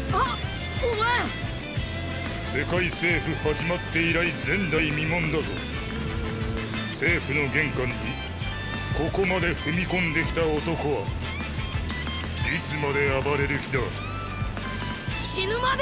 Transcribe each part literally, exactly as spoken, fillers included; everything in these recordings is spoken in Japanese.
あ、お前。 世界政府始まって以来前代未聞だぞ。政府の玄関にここまで踏み込んできた男はいつまで暴れる気だ。 死ぬまで。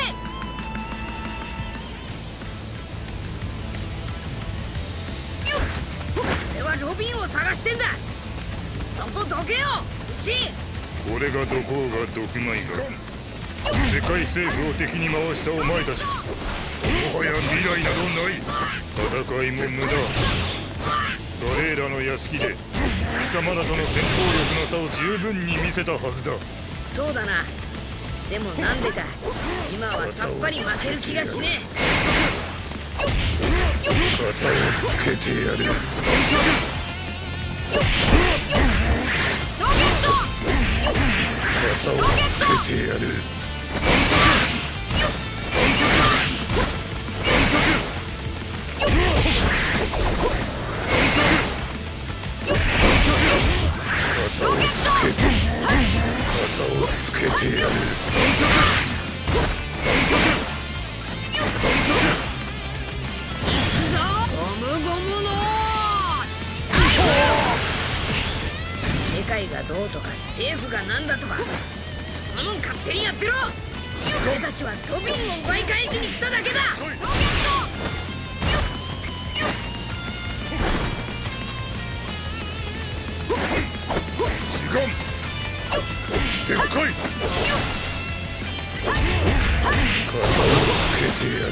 俺はロビンを探してんだ。そこどけよ、牛。 俺がどこうがどくまいが、世界政府を敵に回したお前たち、もはや未来などない。戦いも無駄。ガレーラの屋敷で貴様らとの戦闘力の差を十分に見せたはずだ。 そうだな。でもなんでか今はさっぱり負ける気がしねえ。 肩をつけてやる。 ロケット。 肩をつけてやる。肩をつけて、肩をつけてやる。 ゴムゴムの世界がどうとか政府がなんだとか、そんなもん勝手にやってろ。俺たちはロビンを奪い返しに来ただけだ。ロケット。 時間でっかい。肩をつけてやる。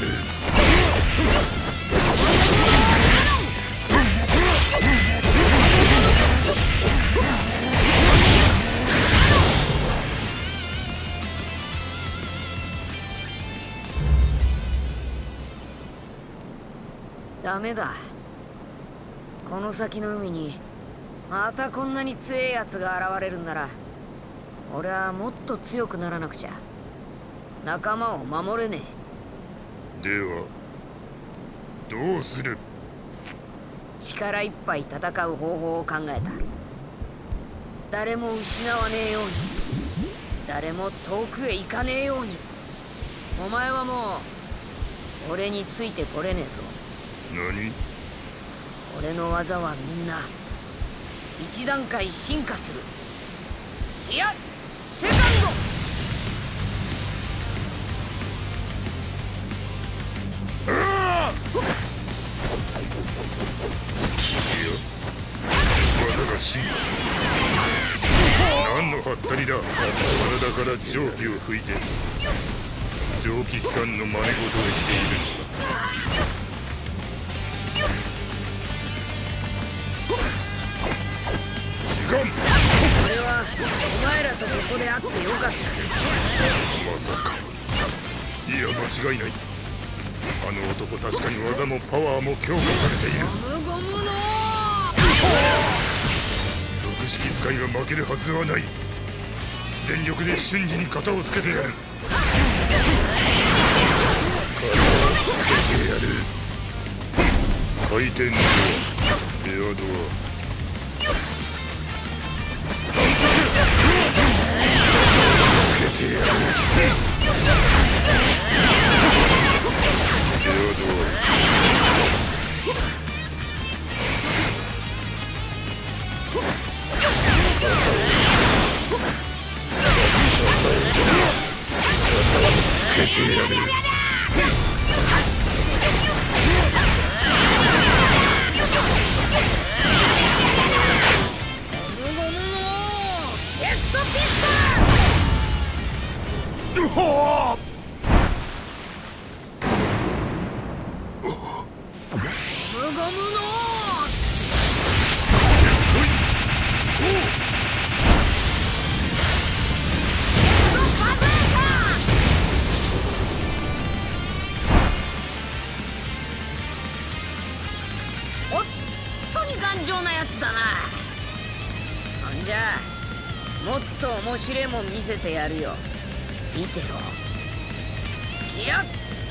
ダメだ。この先の海にまたこんなに強いやつが現れるんなら、俺はもっと強くならなくちゃ仲間を守れねえ。ではどうする？ 力いっぱい戦う方法を考えた。誰も失わねえように、誰も遠くへ行かねえように。お前はもう俺についてこれねえぞ。 何？ 俺の技はみんな一段階進化する。いや、セカンド。 ああ！いや、技が進化する。何のハったりだ。体から蒸気を吹いて蒸気機関の真似事をしているのだ。 俺はお前らとここで会ってよかった。 まさか。いや、間違いない。あの男、確かに技もパワーも強化されている。 ゴムゴムの特式使いが負けるはずはない。全力で瞬時に型をつけてやる。型をつけてやる。回転ドア、エアドア。つけてやる。エアドア。つけてやる。 頑丈なやつだな。ほんじゃもっと面白いもん見せてやるよ。見てろ。いやっ